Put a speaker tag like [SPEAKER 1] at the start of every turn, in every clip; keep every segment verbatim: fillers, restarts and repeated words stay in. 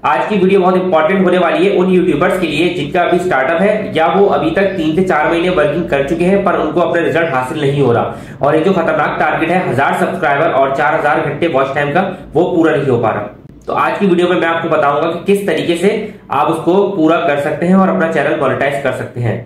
[SPEAKER 1] आज की वीडियो बहुत इंपॉर्टेंट होने वाली है उन यूट्यूबर्स के लिए जिनका अभी स्टार्टअप है या वो अभी तक तीन से चार महीने वर्किंग कर चुके हैं पर उनको अपना रिजल्ट हासिल नहीं हो रहा, और ये जो खतरनाक टारगेट है हजार सब्सक्राइबर और चार हजार घंटे वॉच टाइम का, वो पूरा नहीं हो पा रहा। तो आज की वीडियो में मैं आपको बताऊंगा कि किस तरीके से आप उसको पूरा कर सकते हैं और अपना चैनल मोनेटाइज कर सकते हैं।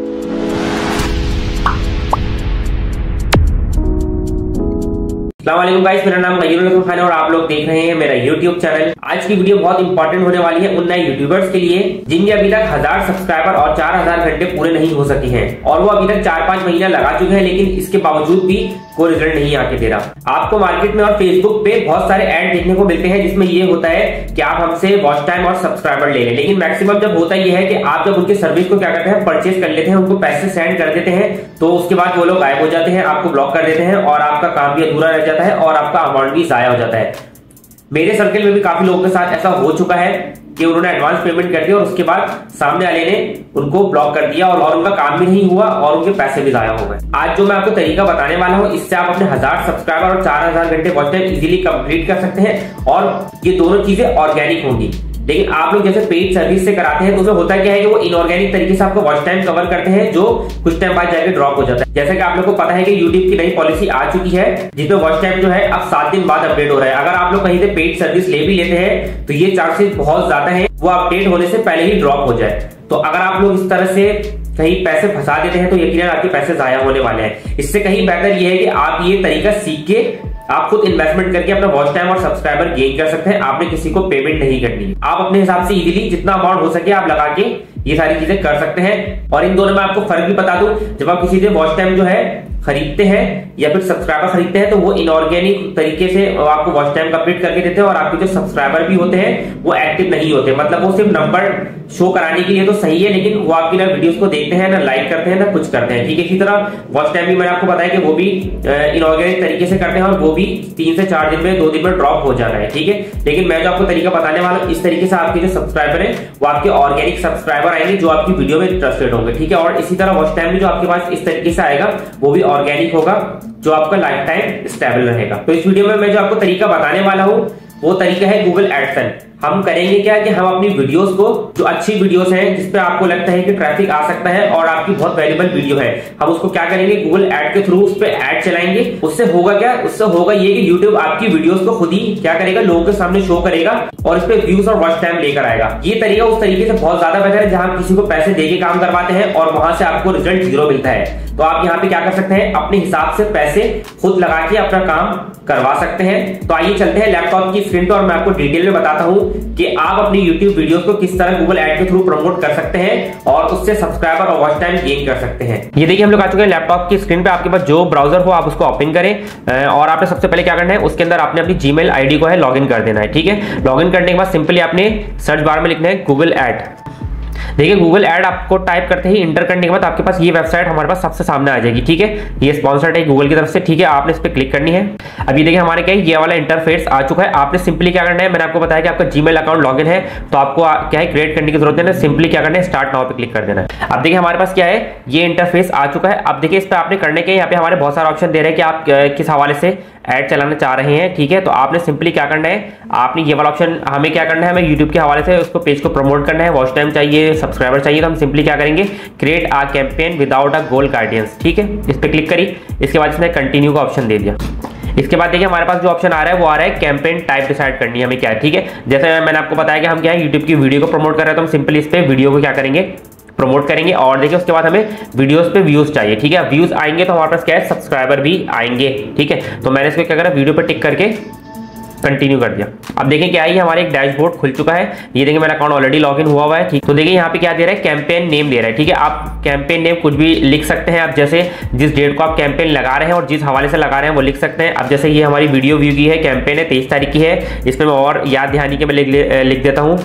[SPEAKER 1] अस्सलाम वालेकुम गाइस, मेरा नाम मयूर खान है और आप लोग देख रहे हैं मेरा यूट्यूब चैनल। आज की वीडियो बहुत इंपॉर्टेंट होने वाली है उन नए यूट्यूबर्स के लिए जिनके अभी तक हजार सब्सक्राइबर और चार हजार घंटे पूरे नहीं हो सके हैं, और वो अभी तक चार पांच महीना लगा चुके हैं लेकिन इसके बावजूद भी कोई रिजल्ट नहीं आके दे रहा। आपको मार्केट में और फेसबुक पे बहुत सारे ऐड देखने को मिलते हैं जिसमें ये होता है कि आप हमसे वॉच टाइम और सब्सक्राइबर ले लें, लेकिन मैक्सिमम जब होता यह है कि आप जब उनकी सर्विस को क्या करते हैं, परचेज कर लेते हैं, उनको पैसे सेंड कर देते हैं, तो उसके बाद वो लोग गायब हो जाते हैं, आपको ब्लॉक कर देते हैं और आपका काम भी अधूरा रह जाता है और आपका अमाउंट भी जाया हो जाता है। मेरे सर्कल में भी काफी लोगों के साथ ऐसा हो चुका है कि उन्होंने एडवांस पेमेंट कर दिया और उसके बाद सामने वाले ने उनको ब्लॉक कर दिया और, और उनका काम भी नहीं हुआ और उनके पैसे भी जाया हो गए। आज जो मैं आपको तरीका बताने वाला हूं, इससे आप अपने हजार सब्सक्राइबर और चार हजार घंटे वॉच टाइम इजीली कंप्लीट कर सकते हैं और ये दोनों चीजें ऑर्गेनिक होंगी। लेकिन आप लोग जैसे पेड सर्विस से कराते हैं तो उसमें होता क्या है कि वो इनऑर्गेनिक तरीके से आपको वॉच टाइम कवर करते हैं जो कुछ टाइम बाद जाके ड्रॉप हो जाता है। जैसे कि आप लोग को पता है कि यूट्यूब की नई पॉलिसी आ चुकी है जिसमें वॉच टाइम जो है अब सात दिन बाद अपडेट हो रहा है। अगर आप लोग कहीं से पेड सर्विस ले भी लेते हैं तो ये चांसेस बहुत ज्यादा है वो अपडेट होने से पहले ही ड्रॉप हो जाए। तो अगर आप लोग इस तरह से कहीं पैसे फंसा देते हैं तो यकीनन आपके पैसे जाया होने वाले हैं। इससे कहीं बेहतर ये है कि आप ये तरीका सीख के आप खुद इन्वेस्टमेंट करके अपना वॉच टाइम और सब्सक्राइबर गेन कर सकते हैं। आपने किसी को पेमेंट नहीं करनी, आप अपने हिसाब से इजीली जितना अमाउंट हो सके आप लगा के ये सारी चीजें कर सकते हैं। और इन दोनों में आपको फर्क भी बता दूं, जब आप किसी से वॉच टाइम जो है खरीदते हैं या फिर सब्सक्राइबर खरीदते हैं तो वो इनऑर्गेनिक तरीके से आपको वॉच टाइम कंप्लीट करके देते हैं और आपके जो सब्सक्राइबर भी होते हैं वो एक्टिव नहीं होते, मतलब वो सिर्फ नंबर शो कराने के लिए तो सही है लेकिन वो आपकी ना वीडियोस को देखते हैं, ना लाइक करते हैं, ना कुछ करते हैं। ठीक है, इसी तरह वॉच टाइम भी मैंने आपको बताया कि वो भी इनऑर्गेनिक तरीके से करते हैं और वो भी तीन से चार दिन में दो दिन में ड्रॉप हो जाता है। ठीक है, लेकिन मैं जो आपको तरीका बताने वाला हूं इस तरीके से आपके जो सब्सक्राइबर है वो आपके ऑर्गेनिक सब्सक्राइबर आएंगे जो आपकी वीडियो में इंटरेस्टेड होंगे। ठीक है, और इसी तरह वॉच टाइम भी जो आपके पास इस तरीके से आएगा वो भी ऑर्गेनिक होगा जो आपका लाइफ टाइम स्टेबल रहेगा। तो इस वीडियो में मैं जो आपको तरीका बताने वाला हूं वो तरीका है गूगल एडसेंस। हम करेंगे क्या कि हम अपनी वीडियोस को, जो अच्छी वीडियोस हैं जिसपे आपको लगता है कि ट्रैफिक आ सकता है और आपकी बहुत वैल्यूएबल वीडियो है, हम उसको क्या करेंगे, गूगल ऐड के थ्रू उस पे ऐड चलाएंगे। उससे होगा क्या, उससे होगा ये कि यूट्यूब आपकी वीडियोस को खुद ही क्या करेगा, लोगों के सामने शो करेगा और इस पे व्यूज और वॉच टाइम लेकर आएगा। ये तरीका उस तरीके से बहुत ज्यादा बेहतर है जहां किसी को पैसे देके काम करवाते हैं और वहां से आपको रिजल्ट जीरो मिलता है। तो आप यहाँ पे क्या कर सकते हैं, अपने हिसाब से पैसे खुद लगा के अपना काम करवा सकते हैं। तो आइए चलते हैं लैपटॉप की स्क्रीन पर और मैं आपको डिटेल में बताता हूं कि आप अपनी YouTube वीडियोस को किस तरह गूगल ऐड के थ्रू प्रमोट कर सकते हैं और उससे सब्सक्राइबर और वॉच टाइम गेन कर सकते हैं। ये देखिए हम लोग आ चुके हैं लैपटॉप की स्क्रीन पे। आपके पास जो ब्राउजर हो आप उसको ओपन करें और आपने सबसे पहले क्या करना है, उसके अंदर आपने अपनी जीमेल आईडी को है लॉगिन कर देना है। ठीक है, लॉगिन करने के बाद सिंपली आपने सर्च बार में लिखना है गूगल ऐड। देखिए गूगल ऐड आपको टाइप करते ही इंटर करने के बाद आपके पास ये वेबसाइट हमारे पास सबसे सामने आ जाएगी। ठीक है, ये स्पॉन्सर्ड है गूगल की तरफ से। ठीक है, आपने इस पर क्लिक करनी है। अभी देखिए हमारे क्या ये वाला इंटरफेस आ चुका है। आपने सिंपली क्या करना है, मैंने आपको बताया कि आपका जीमेल अकाउंट लॉगिन है तो आपको क्या है क्रिएट करने की जरूरत है, सिंपली क्या करना है, स्टार्ट नाउ पे क्लिक कर देना है। अब देखिए हमारे पास क्या है, ये इंटरफेस आ चुका है। अब देखिए इस पर आपने करने के यहाँ पे हमारे बहुत सारे ऑप्शन दे रहे हैं कि आप किस हवाले से ऐड चलाना चाह रहे हैं। ठीक है, तो आपने सिंपली क्या करना है, आपने ये वाला ऑप्शन, हमें क्या करना है, हमें यूट्यूब के हवाले से उसको पेज को प्रमोट करना है, वॉच टाइम चाहिए, सब्सक्राइबर चाहिए, तो हम सिंपली क्या करेंगे, create a campaign without a goal guidance. ठीक है, इस पर क्लिक करी, इसके बाद इसने कंटिन्यू का ऑप्शन दे दिया। इसके बाद देखिए हमारे पास जो ऑप्शन आ रहा है वो आ रहा है कैंपेन टाइप डिसाइड करनी है हमें क्या है। ठीक है, जैसे मैंने आपको बताया कि हम क्या है यूट्यूब की वीडियो को प्रमोट कर रहे हैं तो हम सिंपली इस पे वीडियो को क्या करेंगे, प्रमोट करेंगे। और देखिए उसके बाद हमें वीडियोस पे व्यूज चाहिए। ठीक है, व्यूज आएंगे तो हमारे पास क्या है, सब्सक्राइबर भी आएंगे। ठीक है, तो मैंने इसको क्या करा, वीडियो पे टिक करके कंटिन्यू कर दिया। अब देखिए क्या है, हमारे एक डैशबोर्ड खुल चुका है। ये देखिए मेरा अकाउंट ऑलरेडी लॉगिन हुआ हुआ है। ठीक, तो देखिए यहाँ पे क्या दे रहा है, कैंपेन नेम दे रहा है। ठीक है, आप कैंपेन नेम कुछ भी लिख सकते हैं, आप जैसे जिस डेट को आप कैंपेन लगा रहे हैं और जिस हवाले से लगा रहे हैं वो लिख सकते हैं। अब जैसे ये हमारी वीडियो व्यू की है, कैंपेन है तेईस तारीख की है, इसमें मैं और याद दहानी के मैं लिख, लिख देता हूँ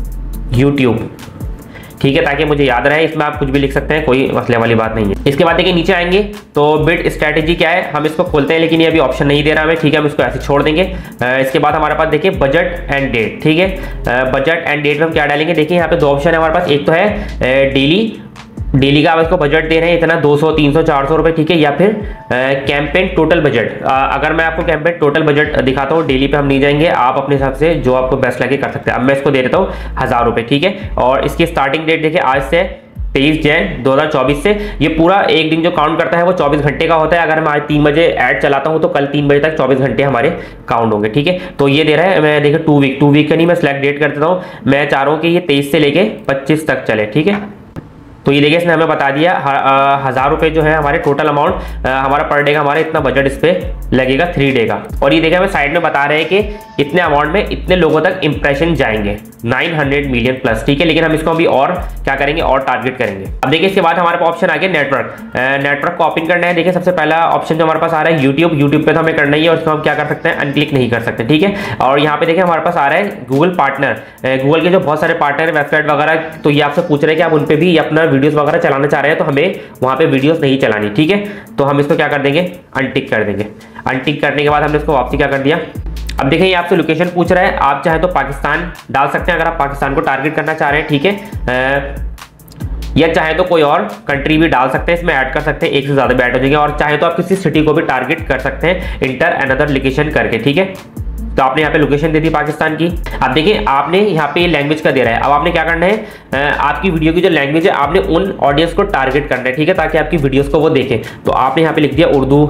[SPEAKER 1] यूट्यूब। ठीक है, ताकि मुझे याद रहे। इसमें आप कुछ भी लिख सकते हैं, कोई मसले वाली बात नहीं है। इसके बाद देखिए नीचे आएंगे तो बिट स्ट्रेटेजी क्या है, हम इसको खोलते हैं लेकिन ये अभी ऑप्शन नहीं दे रहा हमें। ठीक है, हम इसको ऐसे छोड़ देंगे। इसके बाद हमारे पास देखिए बजट एंड डेट। ठीक है, बजट एंड डेट में हम क्या डालेंगे, देखिए यहाँ पे दो ऑप्शन है हमारे पास, एक तो है डेली डेली का आप इसको बजट दे रहे हैं इतना दो सौ तीन सौ चार सौ रुपये, ठीक है। या फिर कैंपेन टोटल बजट, अगर मैं आपको कैंपेन टोटल बजट दिखाता हूँ, डेली पे हम नहीं जाएंगे, आप अपने हिसाब से जो आपको बेस्ट लगे कर सकते हैं। अब मैं इसको दे देता हूँ हज़ार रुपये, ठीक है। और इसकी स्टार्टिंग डेट देखिए आज से तेईस जैन दो हज़ार चौबीस से, ये पूरा एक दिन जो काउंट करता है वो चौबीस घंटे का होता है। अगर मैं आज तीन बजे ऐड चलाता हूँ तो कल तीन बजे तक चौबीस घंटे हमारे काउंट होंगे, ठीक है। तो ये दे रहा है, मैं देखिए टू वीक टू वीक का नहीं, मैं सिलेक्ट डेट कर देता हूँ। मैं चाह रहा हूँ कि ये तेईस से लेके पच्चीस तक चले, ठीक है। तो ये देखिए इसने हमें बता दिया हज़ार रुपये जो है हमारे टोटल अमाउंट हमारा पर डे का, हमारा इतना बजट इस पे लगेगा थ्री डे का। और ये देखिए हमें साइड में बता रहे हैं कि इतने अमाउंट में इतने लोगों तक इंप्रेशन जाएंगे नौ सौ मिलियन प्लस, ठीक है। लेकिन हम इसको अभी और क्या करेंगे, और टारगेट करेंगे। अब देखिए इसके बाद हमारे पास ऑप्शन आ गया नेटवर्क। नेटवर्क को ओपन करना है। देखिए सबसे पहला ऑप्शन जो हमारे पास आ रहा है यूट्यूब। यूट्यूब पे तो हमें करना ही है और इसको हम क्या कर सकते हैं, अनक्लिक नहीं कर सकते, ठीक है। और यहाँ पे देखिए हमारे पास आ रहा है गूगल पार्टनर। गूगल के जो बहुत सारे पार्टनर वेबसाइट वगैरह, तो ये आपसे पूछ रहे हैं कि आप उन पर भी अपना वीडियोस वगैरह चलाना चाह रहे हैं, तो हमें वहाँ पे वीडियोस नहीं चलानी, ठीक है। तो हम इसको क्या कर देंगे, अनटिक कर देंगे। अनटिक करने के बाद हमने इसको वापसी क्या कर दिया। अब देखिए ये आपसे लोकेशन पूछ रहा है, आप चाहे तो पाकिस्तान डाल सकते हैं अगर आप पाकिस्तान को टारगेट करना चाह रहे हैं, ठीक है। या चाहे तो कोई और कंट्री भी डाल सकते हैं, इसमें ऐड कर सकते हैं, एक से ज़्यादा भी ऐड हो जाएंगे। और चाहे तो आप किसी सिटी को भी टारगेट कर सकते हैं इंटर अनदर लोकेशन करके, ठीक है। तो आपने यहाँ पे लोकेशन दे दी पाकिस्तान की। अब देखिए आपने यहाँ पे लैंग्वेज का दे रहा है। अब आपने क्या करना है, आपकी वीडियो की जो लैंग्वेज है आपने उन ऑडियंस को टारगेट करना है, ठीक है, ताकि आपकी वीडियोस को वो देखें। तो आपने यहाँ पे लिख दिया उर्दू,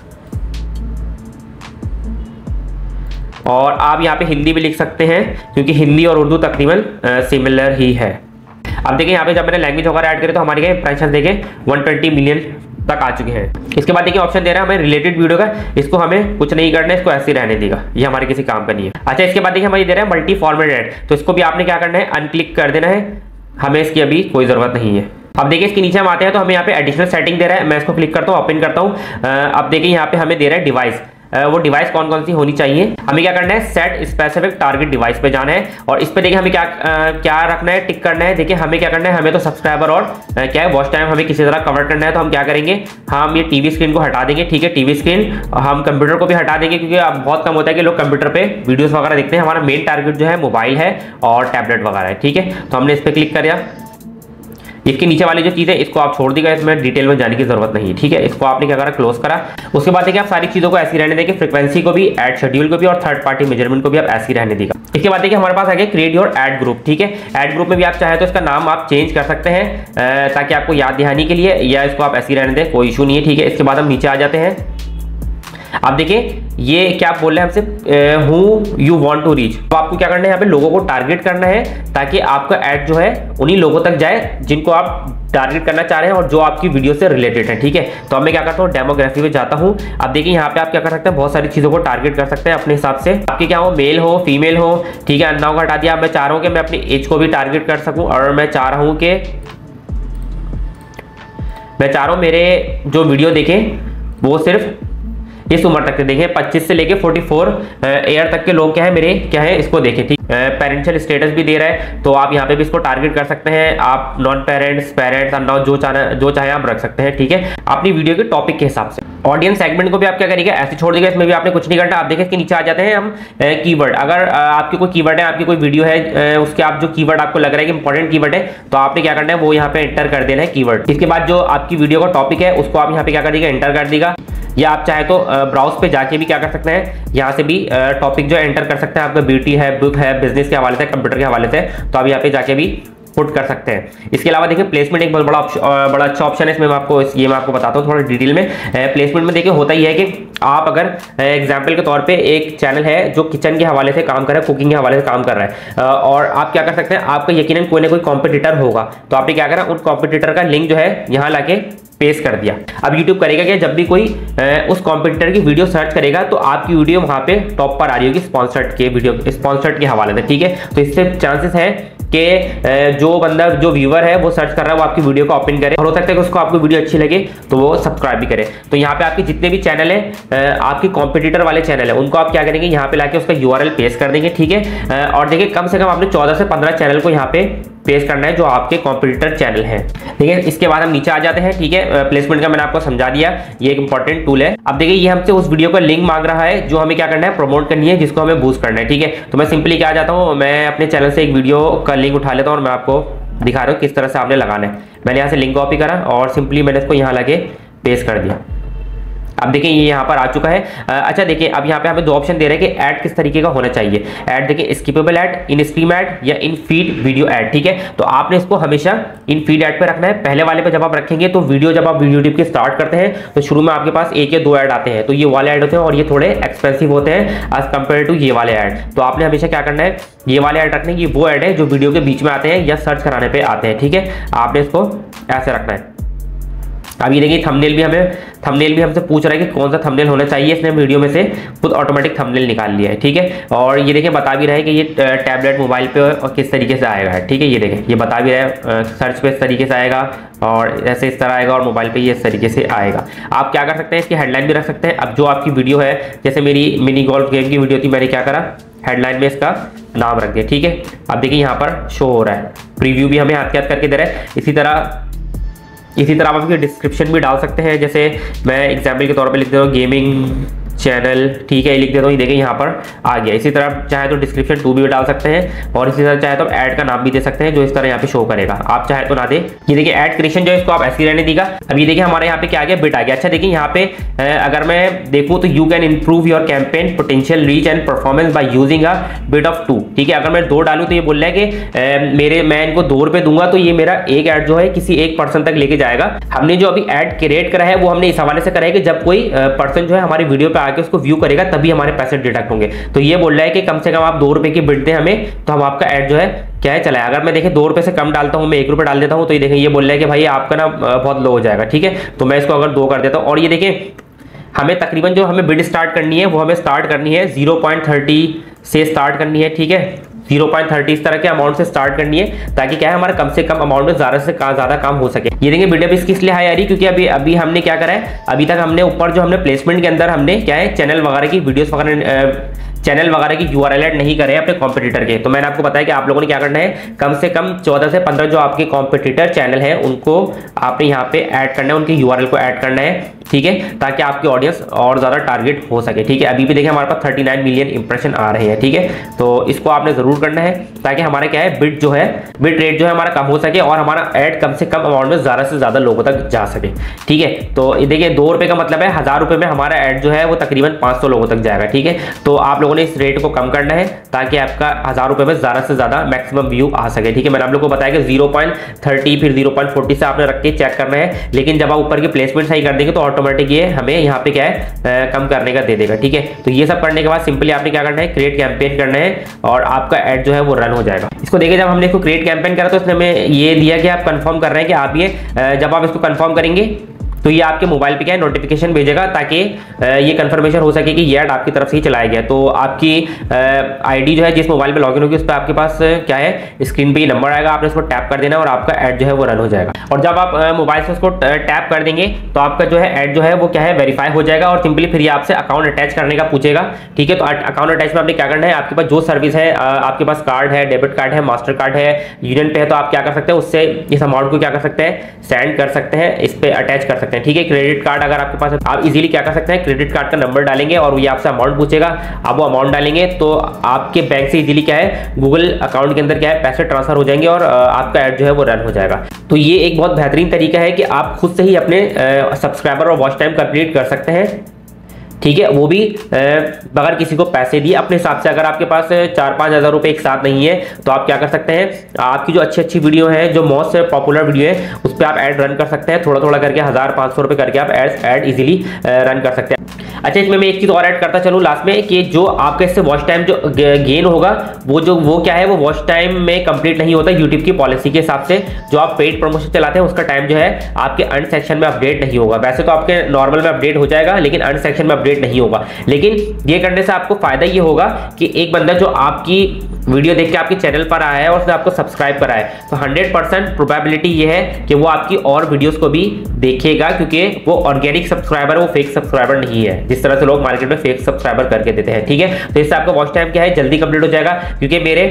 [SPEAKER 1] और आप यहाँ पे हिंदी भी लिख सकते हैं क्योंकि हिंदी और उर्दू तकरीबन सिमिलर ही है। अब देखिए यहाँ पे जब मैंने लैंग्वेज वगैरह ऐड करी तो हमारे क्या इंप्रेशन देखें एक सौ बीस मिलियन तक आ चुके हैं। इसके बाद देखिए ऑप्शन दे रहा है हमें रिलेटेड वीडियो का, इसको हमें कुछ नहीं करना है, इसको ऐसे ही रहने देगा, ये हमारे किसी काम का नहीं है। अच्छा इसके बाद देखिए हमें दे रहा है मल्टी फॉर्मेट ऐड, तो इसको भी आपने क्या करना है, अनक्लिक कर देना है, हमें इसकी अभी कोई जरूरत नहीं है। अब देखिए इसके नीचे हम आते हैं तो हमें यहाँ पे एडिशनल सेटिंग दे रहा है, मैं इसको क्लिक करता हूँ, ओपन करता हूँ। अब देखिए यहाँ पे हमें दे रहा है डिवाइस, वो डिवाइस कौन कौन सी होनी चाहिए। हमें क्या करना है, सेट स्पेसिफिक टारगेट डिवाइस पे जाना है और इस पे देखिए हमें क्या आ, क्या रखना है, टिक करना है। देखिए हमें क्या करना है, हमें तो सब्सक्राइबर और आ, क्या है वॉच टाइम हमें किसी तरह कवर करना है। तो हम क्या करेंगे, हम ये टीवी स्क्रीन को हटा देंगे, ठीक है। टीवी स्क्रीन हम कंप्यूटर को भी हटा देंगे क्योंकि अब बहुत कम होता है कि लोग कंप्यूटर पे वीडियोस वगैरह देखते हैं। हमारा मेन टारगेट जो है मोबाइल है और टैबलेट वगैरह है, ठीक है। तो हमने इस पर क्लिक किया। इसके नीचे वाली जो चीज़ है इसको आप छोड़ दीजिएगा, इसमें डिटेल में जाने की जरूरत नहीं है, ठीक है। इसको आपने क्या करा, क्लोज करा। उसके बाद देखिए आप सारी चीज़ों को ऐसी रहने देंगे, फ्रीक्वेंसी को भी, एड शेड्यूल को भी और थर्ड पार्टी मेजरमेंट को भी आप ऐसी रहने देगा। इसके बाद देखिए हमारे पास आ गया क्रिएट योर एड ग्रुप, ठीक है। एड ग्रुप में भी आप चाहे तो इसका नाम आप चेंज कर सकते हैं ताकि आपको याद दहानी के लिए, या इसको आप ऐसी रहने दें, कोई इशू नहीं है, ठीक है। इसके बाद हम नीचे आ जाते हैं। अब देखिए ये क्या बोल रहे हैं हमसे, who you want to reach. तो आपको क्या करना है, यहाँ पे लोगों को टारगेट करना है ताकि आपका ऐड जो है उन्हीं लोगों तक जाए जिनको आप टारगेट करना चाह रहे हैं और जो आपकी वीडियो से रिलेटेड है, ठीक है। तो अब मैं क्या करता हूँ, डेमोग्राफी में जाता हूँ। अब देखिए यहाँ पे आप क्या कर सकते हैं, बहुत सारी चीज़ों को टारगेट कर सकते हैं अपने हिसाब से। आपके क्या हो, मेल हो फीमेल हो, ठीक है। अननाउ का हटा दिया। मैं चाह रहा हूँ कि मैं अपनी एज को भी टारगेट कर सकूँ और मैं चाह रहा हूँ कि मैं चाह रहा हूँ मेरे जो वीडियो देखें वो सिर्फ इस उम्र तक के देखें, पच्चीस से लेके चौवालीस ईयर तक के लोग क्या है मेरे क्या है इसको देखें, ठीक। पेरेंशियल स्टेटस भी दे रहा है तो आप यहाँ पे भी इसको टारगेट कर सकते हैं। आप नॉन पेरेंट्स, पेरेंट्स, अननोन जो चाहे जो चाहे आप रख सकते हैं, ठीक है, अपनी वीडियो के टॉपिक के हिसाब से। ऑडियंस सेगमेंट को भी आप क्या करेंगे, ऐसे छोड़ देंगे, इसमें भी आपने कुछ नहीं करना। आप देखिए इसके नीचे आ जाते हैं हम कीवर्ड। अगर आपकी कोई कीवर्ड है, आपकी कोई वीडियो है, उसके आप जो कीवर्ड आपको लग रहा है कि इंपॉर्टेंट कीवर्ड है, तो आपने क्या करना है, वो यहाँ पे एंटर कर देना है कीवर्ड। इसके बाद जो आपकी वीडियो का टॉपिक है उसको आप यहाँ पे क्या कर देगा, एंटर कर देगा। या आप चाहे तो ब्राउज पे जाके भी क्या कर सकते हैं, यहाँ से भी टॉपिक जो एंटर कर सकते हैं। आपका ब्यूटी है, बुक है, बिजनेस के हवाले से, कंप्यूटर के हवाले से, तो आप यहाँ पे जाके भी पुट कर सकते हैं। इसके अलावा देखिए प्लेसमेंट एक बहुत बड़ा बड़ा अच्छा ऑप्शन है, इसमें मैं आपको ये मैं आपको बताता हूँ थोड़ा डिटेल में। प्लेसमेंट में देखिए होता ही है कि आप अगर एग्जाम्पल के तौर पे एक चैनल है जो किचन के हवाले से काम कर रहा है, कुकिंग के हवाले से काम कर रहा है, और आप क्या कर सकते हैं, आपका यकीनन कोई ना कोई कॉम्पिटिटर होगा, तो आपने क्या करा, उन कॉम्पिटिटर का लिंक जो है यहाँ लाके पेस्ट कर दिया। अब YouTube करेगा कि जब भी कोई उस कॉम्पिटिटर की वीडियो सर्च करेगा तो आपकी वीडियो वहां पे टॉप पर आ रही होगी स्पॉन्सर्ड के वीडियो स्पॉन्सर्ड के हवाले से, ठीक है। तो इससे चांसेस है कि जो बंदा जो व्यूअर है वो सर्च कर रहा है वो आपकी वीडियो को ओपन करे, और हो सकता है कि उसको आपको वीडियो अच्छी लगे तो वो सब्सक्राइब भी करे। तो यहाँ पे आपके जितने भी चैनल है, आपके कॉम्पिटिटर वाले चैनल है, उनको आप क्या करेंगे, यहाँ पे लाके उसका यूआरएल पेस्ट कर देंगे, ठीक है। और देखिए कम से कम आपने चौदह से पंद्रह चैनल को यहाँ पे पेस्ट करना है जो आपके कॉम्पिटिटर चैनल हैं, ठीक है। इसके बाद हम नीचे आ जाते हैं, ठीक है। प्लेसमेंट का मैंने आपको समझा दिया, ये एक इंपॉर्टेंट टूल है। अब देखिए ये हमसे उस वीडियो का लिंक मांग रहा है जो हमें क्या करना है, प्रमोट करनी है, जिसको हमें बूस्ट करना है, ठीक है। तो मैं सिंपली क्या जाता हूँ, मैं अपने चैनल से एक वीडियो का लिंक उठा लेता हूँ और मैं आपको दिखा रहा हूँ किस तरह से आपने लगाना है। मैंने यहाँ से लिंक कॉपी करा और सिंपली मैंने इसको यहाँ लगे पेस्ट कर दिया। अब देखिए ये यहाँ पर आ चुका है। अच्छा देखिए अब यहाँ पे हमें दो ऑप्शन दे रहे हैं कि ऐड किस तरीके का होना चाहिए। ऐड देखिए skippable ad, in stream ad या इन फीड वीडियो ऐड। ठीक है, तो आपने इसको हमेशा इन फीड ऐड पे रखना है। पहले वाले पे जब आप रखेंगे तो वीडियो जब आप यूट्यूब की स्टार्ट करते हैं तो शुरू में आपके पास एक या दो ऐड आते हैं, तो ये वाले ऐड होते हैं और ये थोड़े एक्सपेंसिव होते हैं एज कम्पेयर टू ये वाले ऐड। तो आपने हमेशा क्या करना है, ये वाले ऐड रखने की, वो ऐड है जो वीडियो के बीच में आते हैं या सर्च कराने पे आते हैं। ठीक है, आपने इसको ऐसे रखना है। अब ये देखिए थंबनेल भी हमें थंबनेल भी हमसे पूछ रहा है कि कौन सा थंबनेल होना चाहिए। इसने वीडियो में से खुद ऑटोमेटिक थंबनेल निकाल लिया है। ठीक है, और ये देखिए बता भी रहा है कि ये टैबलेट मोबाइल पे और किस तरीके से आएगा है। ठीक है, ये देखें ये बता भी रहा है सर्च पे इस तरीके से आएगा और ऐसे इस तरह आएगा और मोबाइल पे ये इस तरीके से आएगा। आप क्या कर सकते हैं, इसकी हेडलाइन भी रख सकते हैं। अब जो आपकी वीडियो है, जैसे मेरी मिनी गोल्फ गेम की वीडियो थी, मैंने क्या करा, हेडलाइन में इसका नाम रख दिया। ठीक है, अब देखिए यहाँ पर शो हो रहा है, प्रीव्यू भी हमें हाथ के हाथ करके दे रहा है। इसी तरह इसी तरह आप आपकी डिस्क्रिप्शन भी डाल सकते हैं। जैसे मैं एग्जाम्पल के तौर पे लिख देता हूँ गेमिंग चैनल। ठीक है, लिख देता हूँ, ये देखिए यहाँ पर आ गया। इसी तरह चाहे तो डिस्क्रिप्शन टू भी डाल सकते हैं और इसी तरह चाहे तो ऐड का नाम भी दे सकते हैं जो इस तरह यहाँ पे शो करेगा। आप चाहे तो ना दे। ये देखिए ऐड क्रिएशन जो है इसको आप ऐसे रहने देगा। अब ये देखिए हमारे यहाँ पे क्या आ गया, बिट आ गया। अच्छा देखिए यहाँ पे अगर मैं देखूँ तो you can improve your campaign potential reach and performance by using a bit of two. ठीक है, अगर मैं दो डालूँ तो ये बोल रहा है कि मेरे मैं इनको दो रुपये दूंगा तो ये मेरा एक ऐड जो है किसी एक पर्सन तक लेके जाएगा। हमने जो अभी ऐड क्रिएट करा है वो हमने इस हवाले से करा है कि जब कोई पर्सन जो है हमारी वीडियो पे आके उसको व्यू करेगा तभी हमारे पैसे डिडक्ट होंगे। तो ये बोल रहा है कि कम से कम आप दो रुपए की बिट दें हमें, तो हम आपका ऐड जो है क्या है चलाए। अगर मैं देखें दो रुपए से कम डालता हूं, मैं एक रुपए डाल देता हूं, तो ये देखें ये बोल रहा है कि भाई आपका ना बहुत लो हो जाएगा। ठीक है, तो मैं इसको अगर दो कर देता हूं और ये देखें हमें तकरीबन जो हमें बिड स्टार्ट करनी है वो हमें स्टार्ट करनी है जीरो पॉइंट थर्टी से स्टार्ट करनी है। ठीक है, जीरो पॉइंट थर्टी इस तरह के अमाउंट से स्टार्ट करनी है ताकि क्या है हमारा कम से कम अमाउंट में ज्यादा से ज्यादा काम हो सके। ये देखेंगे वीडियो इसकी इसलिए हाई आ रही क्योंकि अभी अभी हमने क्या करा है, अभी तक हमने ऊपर जो हमने प्लेसमेंट के अंदर हमने क्या है चैनल वगैरह की वीडियोस वगैरह चैनल वगैरह की यूआरएल ऐड नहीं करे अपने कॉम्पिटिटर के। तो मैंने आपको बताया कि आप लोगों ने क्या करना है, कम से कम चौदह से पंद्रह जो आपके कॉम्पिटिटर चैनल हैं उनको आपने यहाँ पे ऐड करना है, उनकी यूआरएल को ऐड करना है। ठीक है, ताकि आपकी ऑडियंस और ज्यादा टारगेट हो सके। ठीक है, अभी भी देखिए हमारे पास थर्टी नाइन मिलियन इंप्रेशन आ रहे हैं। ठीक है, तो इसको आपने जरूर करना है ताकि हमारा क्या है बिट जो है बिट रेट जो है हमारा कम हो सके और हमारा ऐड कम से कम अमाउंट में ज्यादा से ज्यादा लोगों तक जा सके। ठीक है, तो ये देखिए दो रुपए का मतलब है हजार रुपए में हमारा ऐड जो है वो तकरीबन पांच सौ लोगों तक जाएगा। ठीक है, तो आप लोगों ने इस रेट को कम करना है ताकि आपका हजार रुपए में ज्यादा से ज्यादा मैक्सिमम व्यू आ सके। ठीक है, मैंने आप लोगों को बताया कि जीरो पॉइंट थर्टी फिर जीरो पॉइंट फोर्टी से आपने रख के चेक करना है, लेकिन जब आप ऊपर की प्लेसमेंट सही कर देंगे तो ऑटोमेटिक ये हमें यहाँ पे क्या है आ, कम करने का दे देगा। ठीक है, तो ये सब करने के बाद सिंपली आपने क्या करना है, क्रिएट कैंपेन करना है और आपका ऐड जो है वो रन हो जाएगा। इसको देखिए जब हमने इसको क्रिएट कैंपेन करा तो इसने हमें ये दिया कि आप कंफर्म कर रहे हैं कि आप ये जब आप इसको कंफर्म करेंगे तो ये आपके मोबाइल पे क्या है नोटिफिकेशन भेजेगा ताकि ये कंफर्मेशन हो सके कि ये ऐड आपकी तरफ से ही चलाया गया। तो आपकी आईडी जो है जिस मोबाइल पे लॉगिन होगी उस पर आपके पास क्या है स्क्रीन पे नंबर आएगा, आपने इसको टैप कर देना और आपका ऐड जो है वो रन हो जाएगा। और जब आप मोबाइल से उसको टैप कर देंगे तो आपका जो है ऐड जो है वो क्या है वेरीफाई हो जाएगा और सिंपली फिर ये आपसे अकाउंट अटैच करने का पूछेगा। ठीक है, तो अकाउंट अटैच में आपने क्या करना है, आपके पास जो सर्विस है, आपके पास कार्ड है, डेबिट कार्ड है, मास्टर कार्ड है, यूनियन पे है, तो आप क्या कर सकते हैं उससे इस अमाउंट को क्या कर सकते हैं सेंड कर सकते हैं, इस पे अटैच कर सकते हैं। ठीक है, क्रेडिट कार्ड अगर आपके पास है आप इजीली क्या कर सकते हैं, क्रेडिट कार्ड का नंबर डालेंगे और ये आपसे अमाउंट पूछेगा, आप वो अमाउंट डालेंगे तो आपके बैंक से इजीली क्या है गूगल अकाउंट के अंदर क्या है पैसे ट्रांसफर हो जाएंगे और आपका ऐड जो है वो रन हो जाएगा। तो ये एक बहुत बेहतरीन तरीका है कि आप खुद से ही अपने सब्सक्राइबर और वॉच टाइम कंप्लीट कर सकते हैं। ठीक है, वो भी बगैर किसी को पैसे दिए अपने हिसाब से। अगर आपके पास चार पाँच हज़ार रुपये एक साथ नहीं है तो आप क्या कर सकते हैं, आपकी जो अच्छी अच्छी वीडियो है, जो मोस्ट पॉपुलर वीडियो है, उस पर आप ऐड रन कर सकते हैं। थोड़ा थोड़ा करके हज़ार पाँच सौ रुपये करके आप ऐड ऐड इजीली रन कर सकते हैं। अच्छा, इसमें मैं एक चीज़ और ऐड करता चलूँ लास्ट में कि जो आपके इससे वॉच टाइम जो गेन होगा वो जो वो क्या है वो वॉच टाइम में कंप्लीट नहीं होता यूट्यूब की पॉलिसी के हिसाब से। जो आप पेड प्रमोशन चलाते हैं उसका टाइम जो है आपके अर्न सेक्शन में अपडेट नहीं होगा। वैसे तो आपके नॉर्मल में अपडेट हो जाएगा लेकिन अर्न सेक्शन में अपडेट नहीं होगा। लेकिन ये करने से आपको फायदा ये होगा कि एक बंदा जो आपकी वीडियो देख के आपके चैनल पर आया है और उसने आपको सब्सक्राइब करा है तो हंड्रेड परसेंट प्रोबेबिलिटी ये है कि वो आपकी और वीडियोस को भी देखेगा क्योंकि वो ऑर्गेनिक सब्सक्राइबर है, वो फेक सब्सक्राइबर नहीं है जिस तरह से लोग मार्केट में फेक सब्सक्राइबर करके देते हैं। ठीक है, तो इससे आपका वॉच टाइम क्या है जल्दी कंप्लीट हो जाएगा क्योंकि मेरे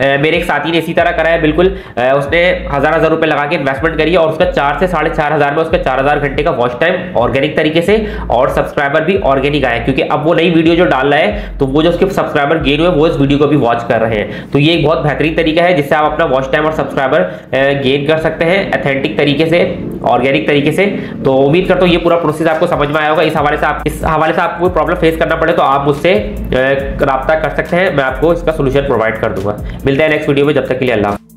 [SPEAKER 1] मेरे एक साथी ने इसी तरह करा है, बिल्कुल उसने हजार हजार रुपए लगा के इन्वेस्टमेंट करी है और उसका चार से साढ़े चार हजार में उसका चार हजार घंटे का वॉच टाइम ऑर्गेनिक तरीके से और सब्सक्राइबर भी ऑर्गेनिक आए, क्योंकि अब वो नई वीडियो जो डाल रहा है तो वो जो उसके सब्सक्राइबर गेन हुए वो इस वीडियो को भी वॉच कर रहे हैं। तो ये एक बहुत बेहतरीन तरीका है जिससे आप अपना वॉच टाइम और सब्सक्राइबर गेन कर सकते हैं ऑथेंटिक तरीके से, ऑर्गेनिक तरीके से। तो उम्मीद करता हूँ ये पूरा प्रोसेस आपको समझ में आया होगा। इस हवाले से आप इस हवाले से आपको कोई प्रॉब्लम फेस करना पड़े तो आप मुझसे राब्ता कर सकते हैं, मैं आपको इसका सोल्यूशन प्रोवाइड कर दूंगा। मिलते हैं नेक्स्ट वीडियो में, जब तक के लिए अल्लाह।